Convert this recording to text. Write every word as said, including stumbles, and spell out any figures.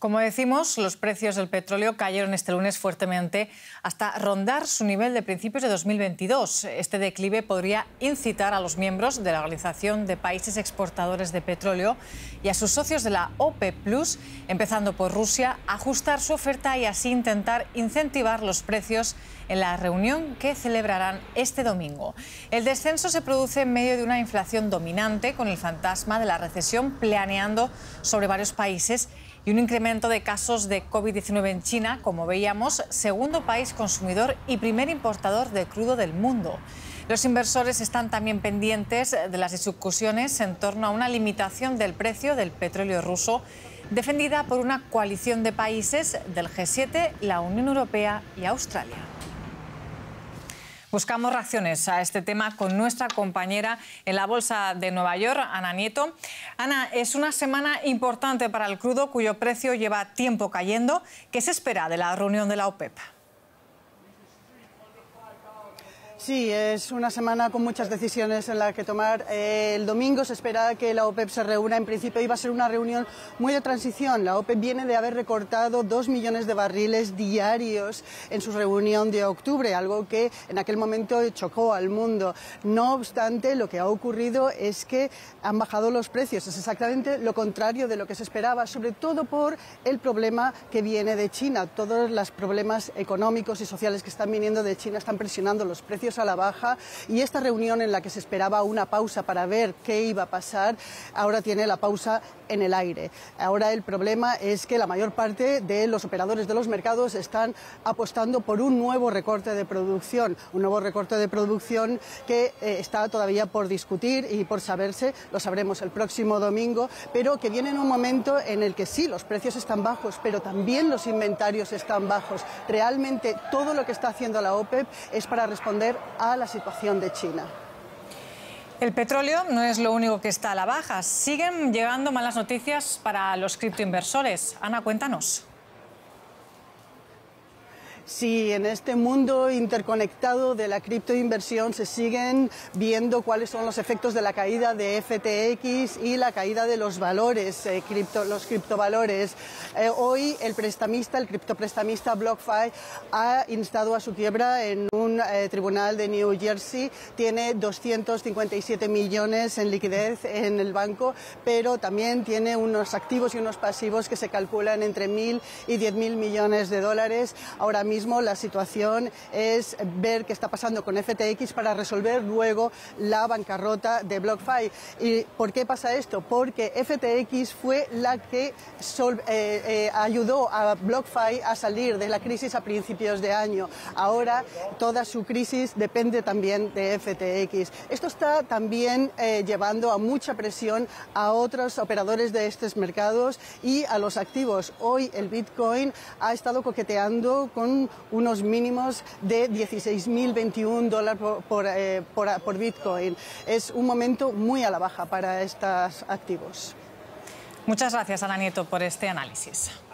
Como decimos, los precios del petróleo cayeron este lunes fuertemente hasta rondar su nivel de principios de dos mil veintidós. Este declive podría incitar a los miembros de la Organización de Países Exportadores de Petróleo y a sus socios de la OPEP plus, empezando por Rusia, a ajustar su oferta y así intentar incentivar los precios en la reunión que celebrarán este domingo. El descenso se produce en medio de una inflación dominante, con el fantasma de la recesión planeando sobre varios países y un incremento de casos de COVID diecinueve en China, como veíamos, segundo país consumidor y primer importador de crudo del mundo. Los inversores están también pendientes de las discusiones en torno a una limitación del precio del petróleo ruso, defendida por una coalición de países del G siete, la Unión Europea y Australia. Buscamos reacciones a este tema con nuestra compañera en la Bolsa de Nueva York, Ana Nieto. Ana, es una semana importante para el crudo, cuyo precio lleva tiempo cayendo. ¿Qué se espera de la reunión de la OPEP? Sí, es una semana con muchas decisiones en las que tomar. Eh, el domingo se espera que la OPEP se reúna. En principio iba a ser una reunión muy de transición. La OPEP viene de haber recortado dos millones de barriles diarios en su reunión de octubre, algo que en aquel momento chocó al mundo. No obstante, lo que ha ocurrido es que han bajado los precios. Es exactamente lo contrario de lo que se esperaba, sobre todo por el problema que viene de China. Todos los problemas económicos y sociales que están viniendo de China están presionando los precios a la baja, y esta reunión en la que se esperaba una pausa para ver qué iba a pasar, ahora tiene la pausa en el aire. Ahora el problema es que la mayor parte de los operadores de los mercados están apostando por un nuevo recorte de producción, un nuevo recorte de producción que eh, está todavía por discutir y por saberse, lo sabremos el próximo domingo, pero que viene en un momento en el que sí, los precios están bajos, pero también los inventarios están bajos. Realmente todo lo que está haciendo la OPEP es para responder a la situación de China. El petróleo no es lo único que está a la baja. Siguen llegando malas noticias para los criptoinversores. Ana, cuéntanos. Sí, en este mundo interconectado de la criptoinversión se siguen viendo cuáles son los efectos de la caída de F T X y la caída de los valores, eh, cripto, los criptovalores. Eh, hoy el prestamista, el criptoprestamista BlockFi ha instado a su quiebra en un eh, tribunal de New Jersey. Tiene doscientos cincuenta y siete millones en liquidez en el banco, pero también tiene unos activos y unos pasivos que se calculan entre mil y diez mil millones de dólares. Ahora mismo la situación es ver qué está pasando con F T X para resolver luego la bancarrota de BlockFi. ¿Y por qué pasa esto? Porque F T X fue la que sol, eh, eh, ayudó a BlockFi a salir de la crisis a principios de año. Ahora toda su crisis depende también de F T X. Esto está también eh, llevando a mucha presión a otros operadores de estos mercados y a los activos. Hoy el Bitcoin ha estado coqueteando con unos mínimos de dieciséis mil veintiún dólares por, por, eh, por, por Bitcoin. Es un momento muy a la baja para estos activos. Muchas gracias, Ana Nieto, por este análisis.